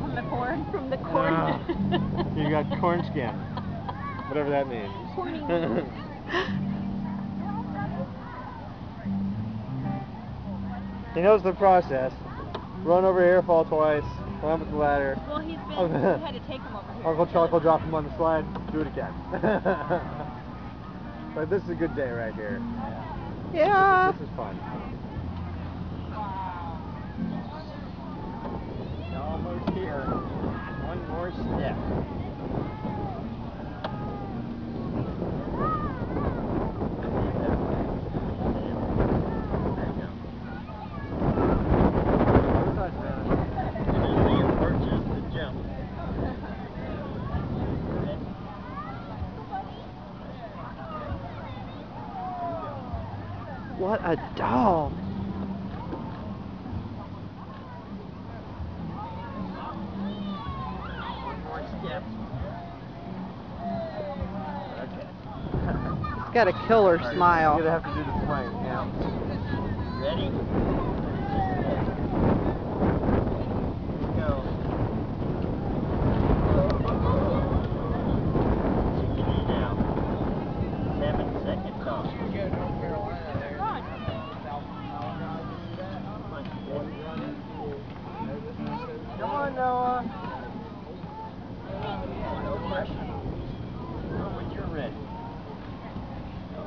from the corn. From the corn. You got corn skin. Whatever that means. Corny. He knows the process. Run over here, fall twice, climb with the ladder. Well, we had to take him over here. Uncle Chuck will drop him on the slide, do it again. But this is a good day right here. Yeah. This is fun. Almost here. One more step. What a doll. One more step. Okay. He's got a killer smile. You're gonna have to do the plank now. Ready? Go. Chickadee now. 7 seconds off. Come on, Noah. No pressure. Go when you're ready. No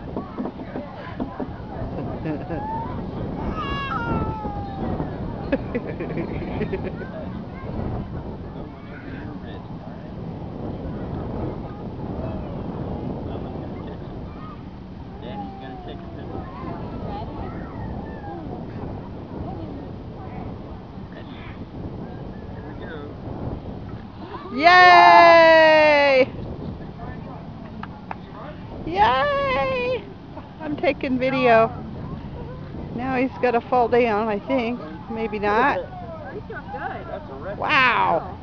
Yay! Yay! I'm taking video. Now he's got to fall down, I think. Maybe not. He's doing good. That's a record. Wow.